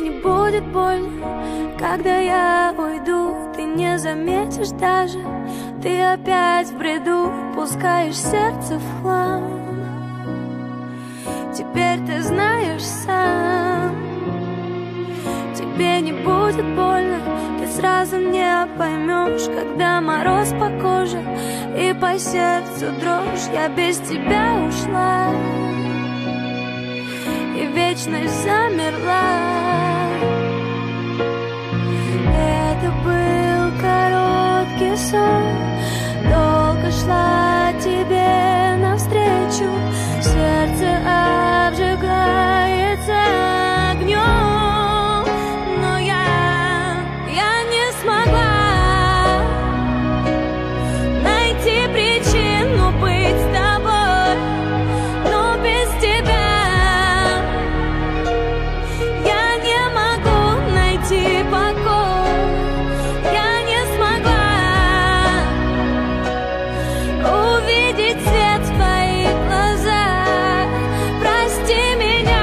не будет больно, когда я уйду. Ты не заметишь даже, ты опять в бреду, пускаешь сердце в хлам. Теперь ты знаешь сам, тебе не будет больно. Ты сразу не поймешь, когда мороз по коже и по сердцу дрожь. Я без тебя ушла и вечность замерла. Это был короткий сон, долго шла тебе навстречу. Сердце обжигается огнем, но я не смогла найти причину быть с тобой, но без тебя я не могу найти покой. Я не смогла увидеть свет в твоих глазах. Прости меня,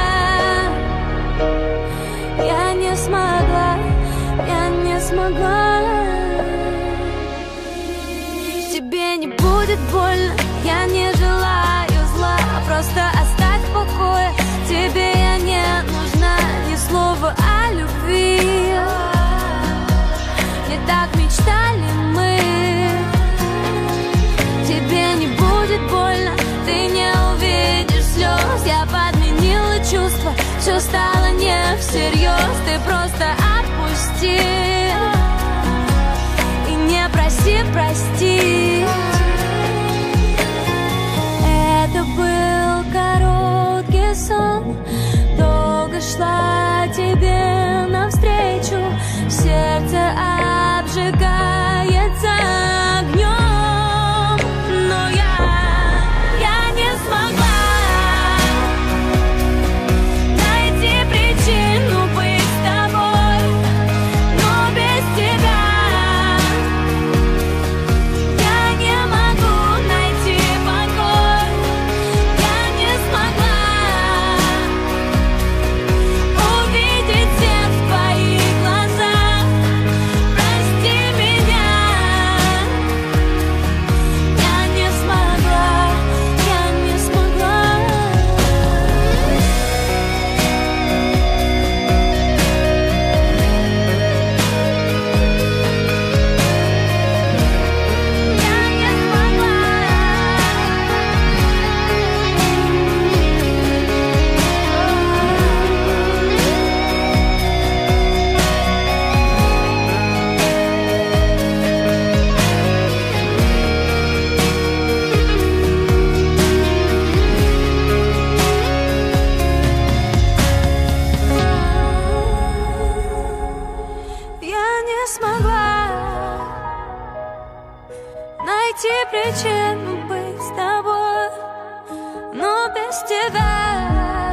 я не смогла, я не смогла. Тебе не будет больно, я не желаю зла, просто оставь в покое. Тебе я не нужна, ни слова о любви. Не так мечтали мы. Тебе не будет больно, ты не увидишь слез. Я подменила чувства, все стало не всерьез. Ты просто отпусти и не проси простить. Это был короткий сон, долго шла тебе навстречу. Сердце обжигается огнем, но я не смогла найти причину быть с тобой, но без тебя я не могу найти покой. Я не смогла увидеть свет в твоих глазах. Прости меня, я не смогла, я не смогла. Я не смогла. Я не смогла найти причину быть с тобой, но без тебя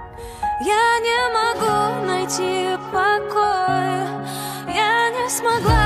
я не могу найти покоя. Я не смогла